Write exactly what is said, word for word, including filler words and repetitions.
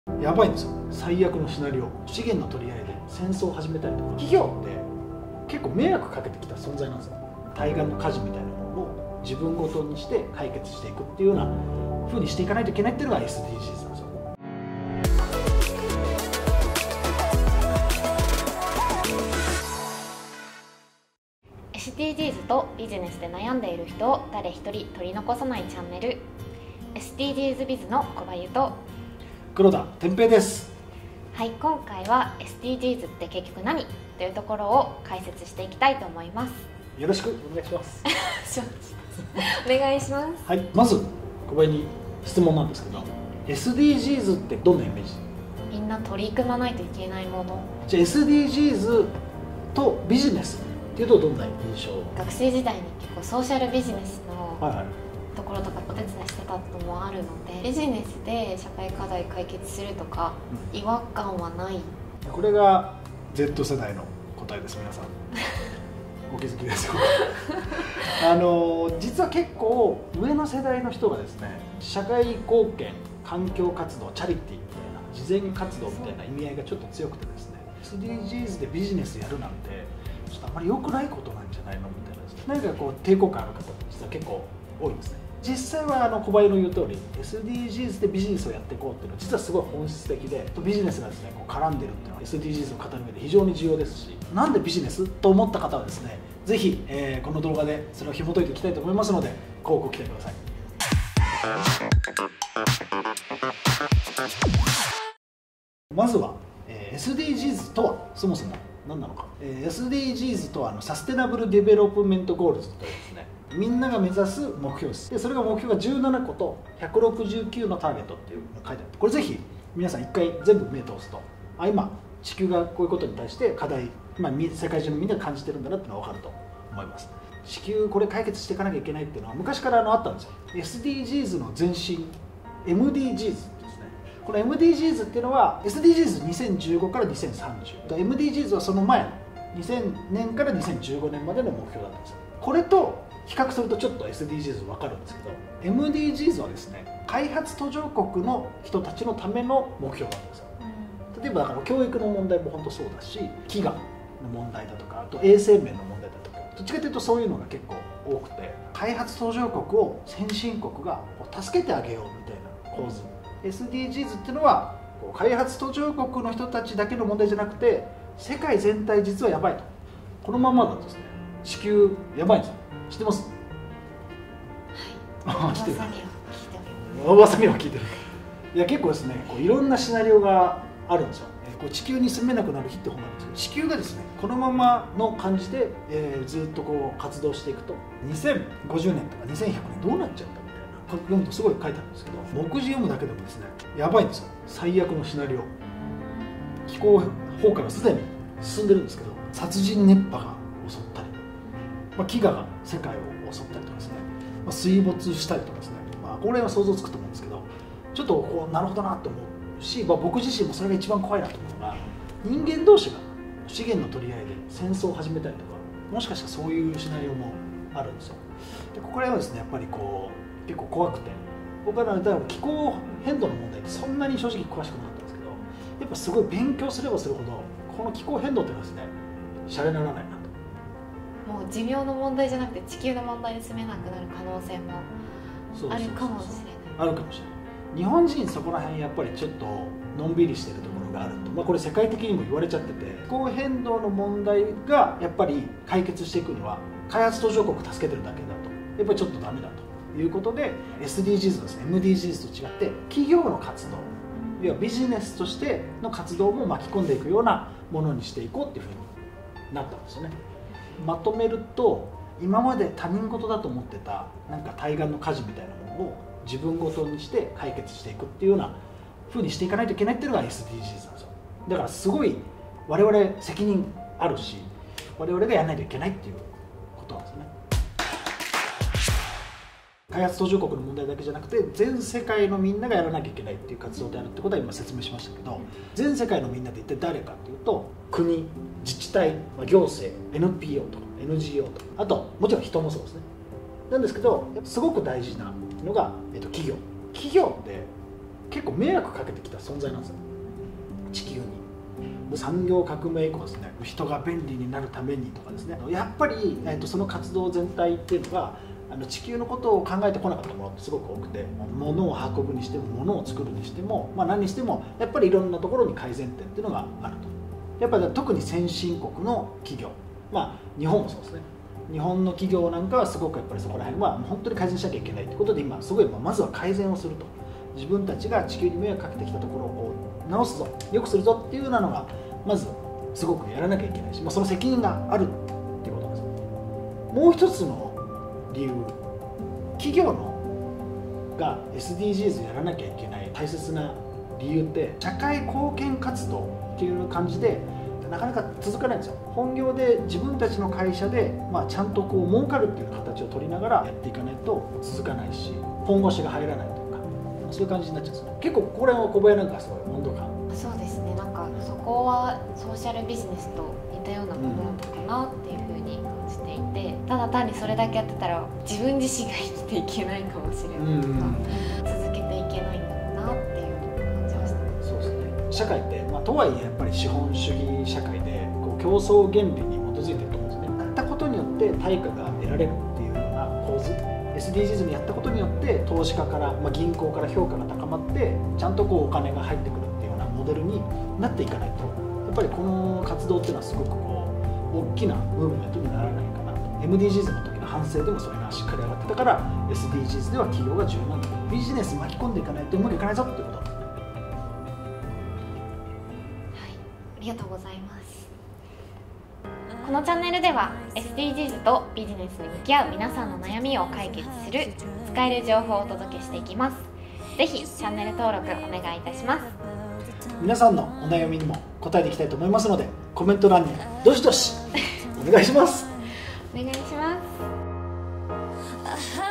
やばいんですよ。最悪のシナリオ、資源の取り合いで戦争を始めたりとか、企業って結構迷惑かけてきた存在なんですよ。対岸の火事みたいなものを自分ごとにして解決していくっていうような風にしていかないといけないっていうのが エスディージーズ なんですよ。 エスディージーズ とビジネスで悩んでいる人を誰一人取り残さないチャンネル エスディージーズ ビズの小林と黒田天平です。 はい、今回は エスディージーズ って結局何というところを解説していきたいと思います。 よろしくお願いしますお願いします。 はい、まず小林に質問なんですけど、 エスディージーズ ってどんなイメージ？ みんな取り組まないといけないもの。 じゃあ エスディージーズ とビジネスっていうとどんな印象？ 学生時代に結構ソーシャルビジネスのはいはい、 ところとかお手伝いしてたのもあるので、ビジネスで社会課題解決するとか、うん、違和感はない。 これが Z 世代の答えです。皆さんお気づきですよあの実は結構上の世代の人がですね、社会貢献、環境活動、チャリティーみたいな慈善活動みたいな意味合いがちょっと強くてですね、 エスディージーズ でビジネスやるなんてちょっとあまり良くないことなんじゃないのみたいなですね、何かこう抵抗感ある方実は結構多いんですね。実際はあの小林の言う通り エスディージーズ でビジネスをやっていこうっていうのは実はすごい本質的で、ビジネスがですねこう絡んでるっていうのは エスディージーズ を語る上で非常に重要ですし、なんでビジネスと思った方はですね、ぜひ、えー、この動画でそれを紐解いていきたいと思いますので、広告期待ください。まずは、えー、エスディージーズ とはそもそも何なのか。えー、エスディージーズ とはあのサステナブルデベロップメントゴールズというですね、みんなが目指す目標です。でそれが目標がじゅうななことひゃくろくじゅうきゅうのターゲットっていうのが書いてある。これぜひ皆さん一回全部目通すと、あ、今地球がこういうことに対して課題、まあ、世界中のみんなが感じてるんだなっていうのが分かると思います。地球これ解決していかなきゃいけないっていうのは昔からあのあったんですよ。 エスディージーズ の前身 エムディージーズ ですね。この エムディージーズ っていうのは エスディージーズにせんじゅうご からにせんさんじゅう、 エムディージーズ はその前のにせんねんからにせんじゅうごねんまでの目標だったんですよ。これと比較するとちょっと エスディージーズ 分かるんですけど、 エムディージーズ はですね、開発途上国の人たちのための目標なんですよ。例えばだから教育の問題も本当そうだし、飢餓の問題だとか、あと衛生面の問題だとか、どっちかというとそういうのが結構多くて、開発途上国を先進国が助けてあげようみたいな構図。 エスディージーズ っていうのは開発途上国の人たちだけの問題じゃなくて、世界全体実はやばいと。このままだとですね、地球やばいんですよ。知ってます？ はい。 知ってる。 噂には聞いております。 噂には聞いてる。いや結構ですね、こういろんなシナリオがあるんですよ。こう地球に住めなくなる日って本なんですけど、地球がですねこのままの感じで、えー、ずっとこう活動していくとにせんごじゅうねんとかにせんひゃくねんどうなっちゃうんだみたいな、読むとすごい書いてあるんですけど、目次読むだけでもですねやばいんですよ。最悪のシナリオ、気候崩壊はすでに進んでるんですけど、殺人熱波が襲ったり、まあ、飢餓が世界を襲ったりとかですね、まあ、水没したりとかですね、まあ、これは想像つくと思うんですけど、ちょっとこうなるほどなと思うし、まあ、僕自身もそれが一番怖いなと思うのが、人間同士が資源の取り合いで戦争を始めたりとか、もしかしたらそういうシナリオもあるんですよ。でここら辺はですねやっぱりこう結構怖くて、僕はだから気候変動の問題ってそんなに正直詳しくなかったんですけど、やっぱすごい勉強すればするほどこの気候変動っていうのはですねシャレにならないなと。 もう寿命の問題じゃなくて地球の問題で住めなくなる可能性もあるかもしれない。 あるかもしれない。日本人そこら辺やっぱりちょっとのんびりしてるところがあると、まあ、これ世界的にも言われちゃってて、気候変動の問題がやっぱり解決していくには開発途上国を助けてるだけだとやっぱりちょっとダメだということで、 エスディージーズ ですね エムディージーズ と違って企業の活動、要はビジネスとしての活動も巻き込んでいくようなものにしていこうっていうふうになったんですよね。まとめると、今まで他人事だと思ってたなんか対岸の火事みたいなものを自分ごとにして解決していくっていうような風にしていかないといけないっていうのが エスディージーズ なんですよ。だからすごい我々責任あるし、我々がやらないといけないっていうことなんですよね。開発途上国の問題だけじゃなくて全世界のみんながやらなきゃいけないっていう活動であるってことは今説明しましたけど、全世界のみんなって一体誰かっていうと、国、自治体、行政、エヌピーオー とか エヌジーオー とか、あともちろん人もそうですね。なんですけどすごく大事なのが、えっと、企業企業って結構迷惑かけてきた存在なんですよ、地球に。産業革命以降ですね、人が便利になるためにとかですね、やっぱり、えー、とその活動全体っていうのがあの地球のことを考えてこなかったものってすごく多くて、物を運ぶにしても物を作るにしても、まあ、何にしてもやっぱりいろんなところに改善点っていうのがあると。やっぱり特に先進国の企業、まあ日本もそうですね、日本の企業なんかはすごくやっぱりそこら辺は本当に改善しなきゃいけないということで、今すごいまずは改善をすると、自分たちが地球に迷惑かけてきたところをこう直すぞ、良くするぞっていうようなのがまずすごくやらなきゃいけないし、まあ、その責任があるっていうことなんですよ。もう一つの理由、企業のが エスディージーズ やらなきゃいけない大切な理由って、社会貢献活動っていう感じでなかなか続かないんですよ。本業で自分たちの会社で、まあ、ちゃんとこう儲かるっていう形を取りながらやっていかないと続かないし、本腰が入らないというか、そういう感じになっちゃうんですね。結構これは小林なんかすごい温度感。 そうですね、なんかそこはソーシャルビジネスと似たようなものなのかなっていうふうに感じていて、ただ単にそれだけやってたら自分自身が生きていけないかもしれないとか、続けていけないんだろうなっていう感じはしてます。 そうですね、社会って、まあ、とはいえやっぱり資本主義社会でこう競争原理に基づいてると思うんですね。やったことによって対価が得られるっていうような構図、 エスディージーズ にやったことによって投資家から、まあ、銀行から評価が高まってちゃんとこうお金が入ってくるっていうようなモデルになっていかないと、やっぱりこの活動っていうのはすごくこう大きなムーブメントにならないかなと。 エムディージーズ の時の反省でもそれがしっかり上がってたから、 エスディージーズ では企業が重要なんだと、ビジネス巻き込んでいかないとうまくいかないぞっていうことなんですね。 はい、ありがとうございます。このチャンネルでは エスディージーズ とビジネスに向き合う皆さんの悩みを解決する使える情報をお届けしていきます。ぜひチャンネル登録お願いいたします。 皆さんのお悩みにも答えていきたいと思いますので、コメント欄にどしどしお願いします。 お願いします。